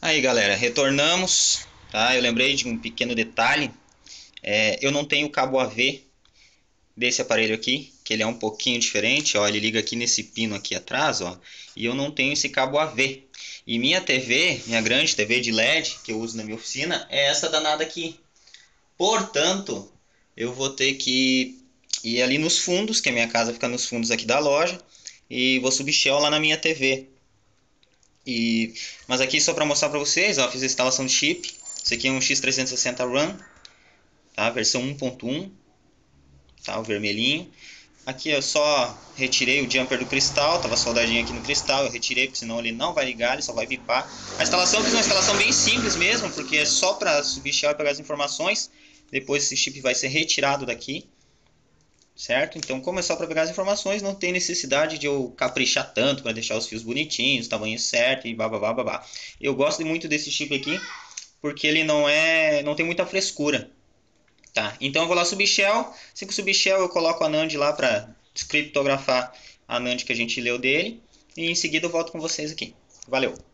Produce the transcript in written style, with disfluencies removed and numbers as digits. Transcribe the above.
Aí galera, retornamos, tá? Eu lembrei de um pequeno detalhe. Eu não tenho cabo AV desse aparelho aqui, que ele é um pouquinho diferente, ó. Ele liga aqui nesse pino aqui atrás, ó. E eu não tenho esse cabo AV. E minha TV, minha grande TV de LED que eu uso na minha oficina, é essa danada aqui. Portanto, eu vou ter que ir ali nos fundos, que a minha casa fica nos fundos aqui da loja, e vou subir ela lá na minha TV. Mas aqui só para mostrar para vocês, ó, fiz a instalação de chip. Esse aqui é um X360 RAM, tá? Versão 1.1, tá? O vermelhinho. Aqui eu só retirei o jumper do cristal, tava soldadinho aqui no cristal, eu retirei porque senão ele não vai ligar, ele só vai bipar. A instalação eu fiz uma instalação bem simples mesmo, porque é só para subir e pegar as informações. Depois esse chip vai ser retirado daqui, certo? Então, como é só para pegar as informações, não tem necessidade de eu caprichar tanto para deixar os fios bonitinhos, tamanho certo e babá babá. Eu gosto muito desse chip aqui porque ele não tem muita frescura, tá? Então eu vou lá subir shell, assim que eu subir shell eu coloco a NAND lá para descriptografar a NAND que a gente leu dele e em seguida eu volto com vocês aqui. Valeu!